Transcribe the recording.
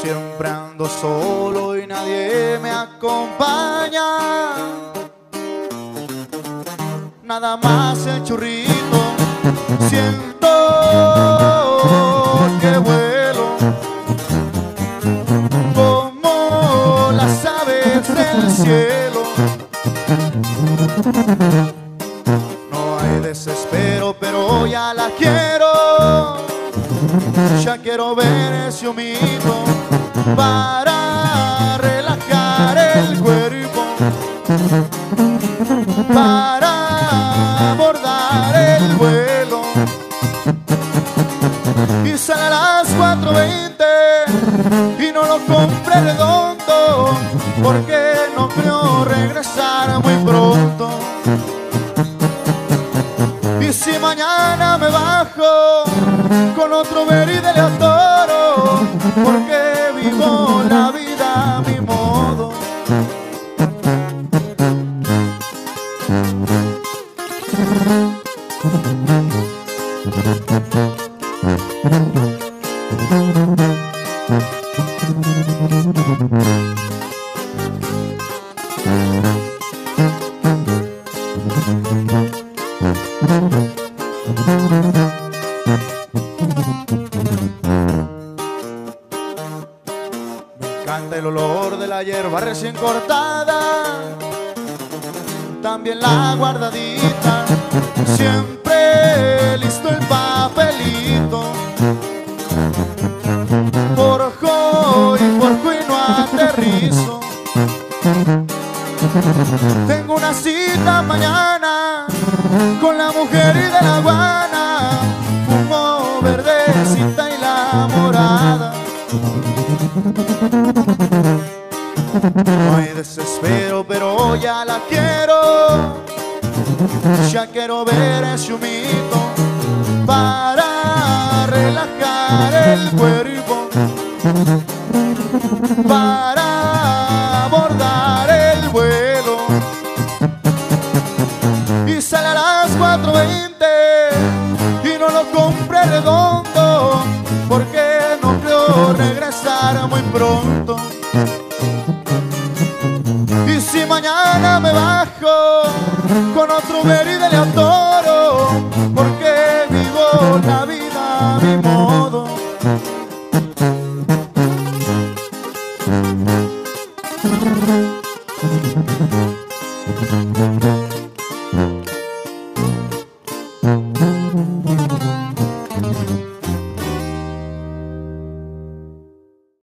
Siempre ando solo y nadie me acompaña. Nada más el churrito, siento que vuelo como las aves del cielo. No hay desespero, pero ya la quiero. Ya quiero ver ese humito para relajar el cuerpo, para abordar el vuelo. Y sale a las 4:20 y no lo compré redondo, porque no creo regresar muy pronto. Y si mañana me bajo con otro verde le atoro, porque vivo la vida a mi modo. Me encanta el olor de la hierba recién cortada, también la guardadita, siempre listo el papelito. Forjo y no aterrizo. Tengo una cita mañana con la mujer y de la guana, fumo verdecita y la morada. No hay desespero, pero ya la quiero. Ya quiero ver ese humito para relajar el cuerpo, para abordar el vuelo. Y sale a las 4:20 y no lo compré redondo, porque no creo regresar muy pronto. Y si mañana me bajo con otro verde le atoro, porque vivo la vida a mi modo.